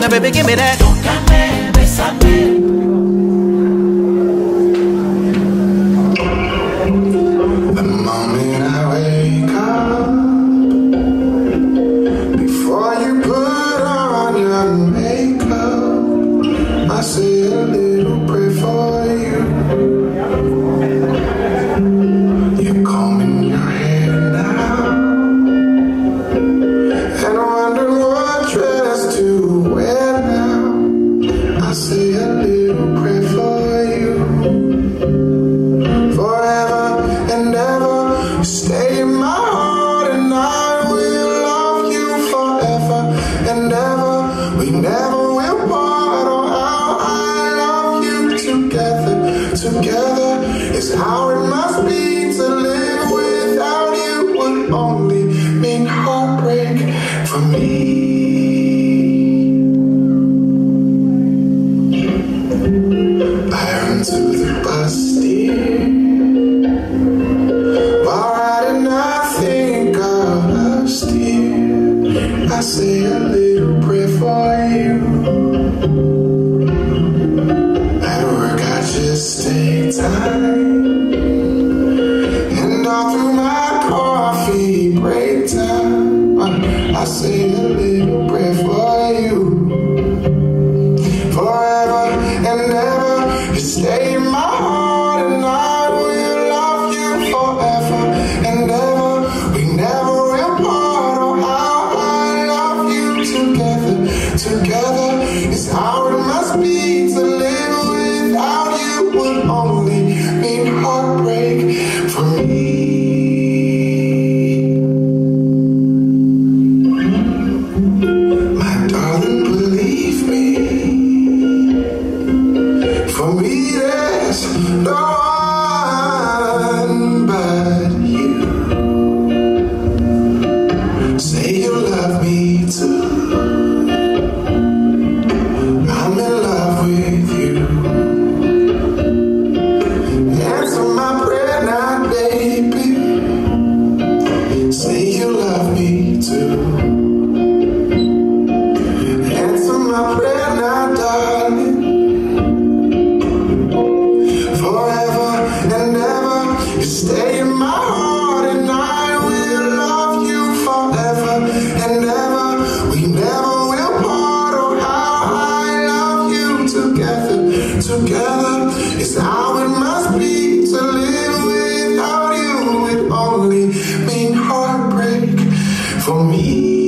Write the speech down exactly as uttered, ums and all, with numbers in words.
that, baby, give me that. Tócame, bésame. The moment I wake up, before you put on your makeup, I say a little prayer for you. You're combing your hair now and wondering what dress to wear now. I say a little prayer for you. Forever and ever, you stay in my heart, and I will love you forever and ever. We never will part. Oh, how I love you together. Together is how it must be. To live without you would only mean heartbreak for me. I run to the bus, dear. While riding, I think of us, dear. I say a little prayer for you. At work, I just take time, and all through my coffee break time, I say a little prayer for you. Forever and ever, you stay in my heart, and I will love you forever and ever. We never will part. Oh, how I love you together. Together is how it must be. To live without you would only mean heartbreak for me. My darling, believe me, for me there's no one but you. Say you love me too. I'm in love with you. Answer my prayer now, baby. Say you love me too. Answer my prayer now, darling. Forever and ever, you stay in my heart, and I will love you forever and ever. We never will part. Oh, how I love you together. Together is how it must be. To live without you would only mean heartbreak for me.